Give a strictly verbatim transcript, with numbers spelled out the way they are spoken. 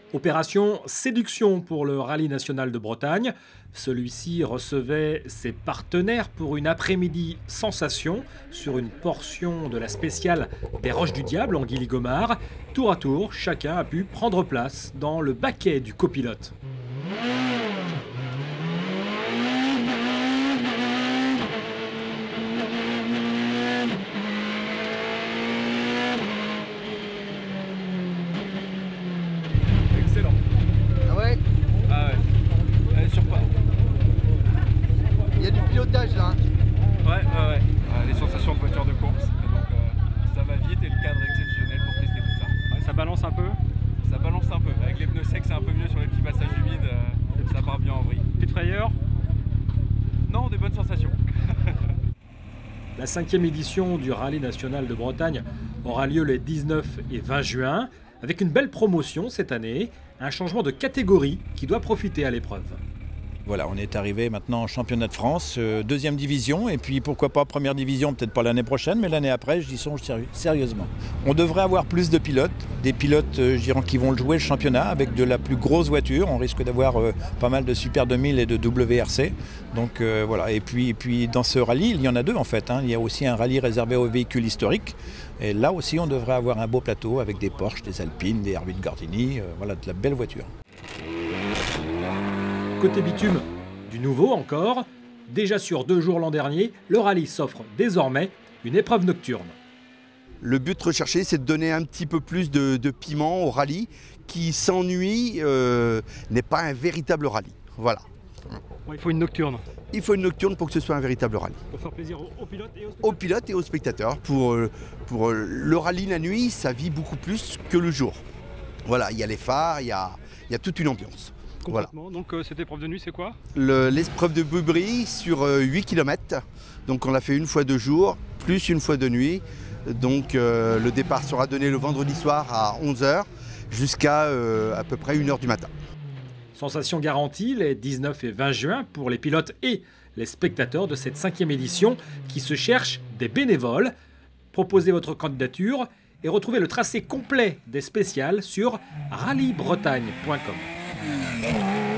Opération séduction pour le Rallye national de Bretagne. Celui-ci recevait ses partenaires pour une après-midi sensation sur une portion de la spéciale des Roches du Diable en Guilly-Gomard. Tour à tour, chacun a pu prendre place dans le baquet du copilote. Excellent. Ah ouais? Ah ouais. Elle est sur pas. Il y a du pilotage là. Ouais, ouais, ouais. Euh, les sensations de voiture de course. Et donc euh, ça va vite et le cadre est exceptionnel pour tester tout ça. Ouais, ça balance un peu. Ça balance un peu. Avec les pneus secs, c'est un peu mieux sur les petits passages humides. Euh, ça part bien en vrille. Petite frayeur. Non, des bonnes sensations. La cinquième édition du Rallye national de Bretagne aura lieu les dix-neuf et vingt juin, avec une belle promotion cette année, un changement de catégorie qui doit profiter à l'épreuve. Voilà, on est arrivé maintenant en championnat de France, euh, deuxième division, et puis pourquoi pas première division, peut-être pas l'année prochaine, mais l'année après, j'y songe séri- sérieusement. On devrait avoir plus de pilotes, des pilotes euh, je dirais, qui vont jouer le championnat avec de la plus grosse voiture. On risque d'avoir euh, pas mal de Super deux mille et de W R C. Donc euh, voilà, et puis, et puis dans ce rallye, il y en a deux en fait. Hein. Il y a aussi un rallye réservé aux véhicules historiques. Et là aussi, on devrait avoir un beau plateau avec des Porsche, des Alpines, des R huit Gordini, euh, voilà, de la belle voiture. Côté bitume, du nouveau encore. Déjà sur deux jours l'an dernier, le rallye s'offre désormais une épreuve nocturne. Le but recherché, c'est de donner un petit peu plus de, de piment au rallye qui s'ennuie, euh, n'est pas un véritable rallye. Voilà. Bon, il faut une nocturne. Il faut une nocturne pour que ce soit un véritable rallye. Pour faire plaisir aux, aux pilotes et aux Aux pilotes et aux spectateurs. Pour, euh, pour euh, le rallye la nuit, ça vit beaucoup plus que le jour. Voilà, il y a les phares, il y a, il y a toute une ambiance. Voilà. Donc euh, cette épreuve de nuit, c'est quoi? Le- L'épreuve de Bubry sur euh, huit kilomètres. Donc on l'a fait une fois de jour, plus une fois de nuit. Donc euh, le départ sera donné le vendredi soir à onze heures jusqu'à euh, à peu près une heure du matin. Sensation garantie les dix-neuf et vingt juin pour les pilotes et les spectateurs de cette cinquième édition qui se cherchent des bénévoles. Proposez votre candidature et retrouvez le tracé complet des spéciales sur rallye bretagne point com.